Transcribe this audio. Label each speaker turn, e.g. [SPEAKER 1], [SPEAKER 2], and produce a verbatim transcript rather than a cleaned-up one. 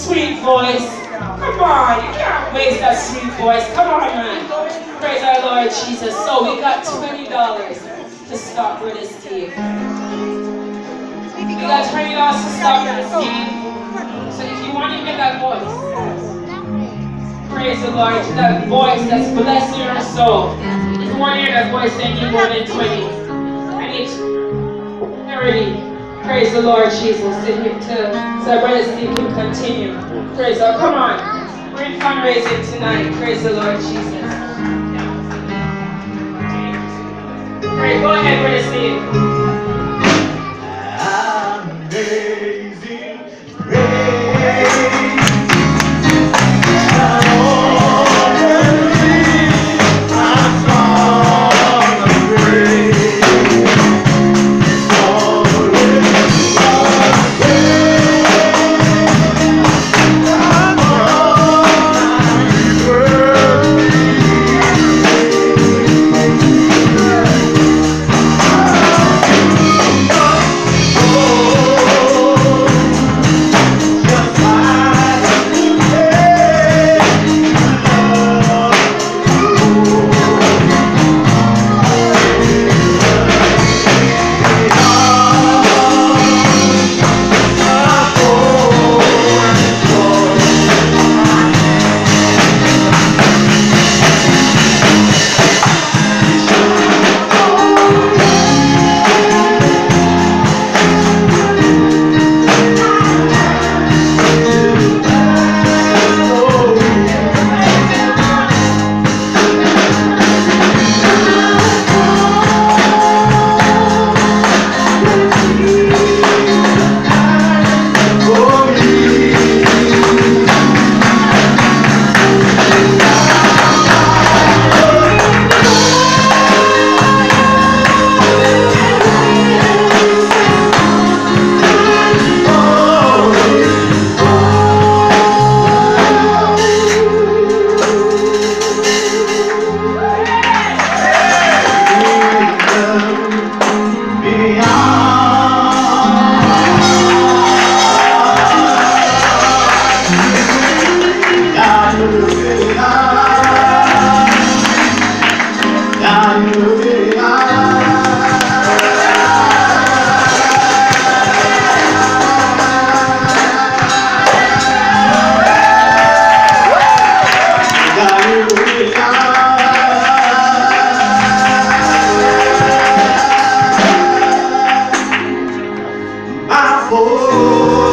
[SPEAKER 1] Sweet voice. Come on, you can't waste that sweet voice. Come on, man. Praise our Lord Jesus. So we got twenty dollars to stop Brother Steve. We got twenty dollars to stop Brother Steve. So if you want to hear that voice, praise the Lord, that voice that's blessing your soul. If you want to hear that voice, then you more than twenty. I need thirty. Praise the Lord Jesus. To him to so Brother Steve can continue. Praise the Lord. Come on. We're in fundraising tonight. Praise the Lord Jesus. Great. Go ahead, Brother Steve.
[SPEAKER 2] Amazing grace. Oh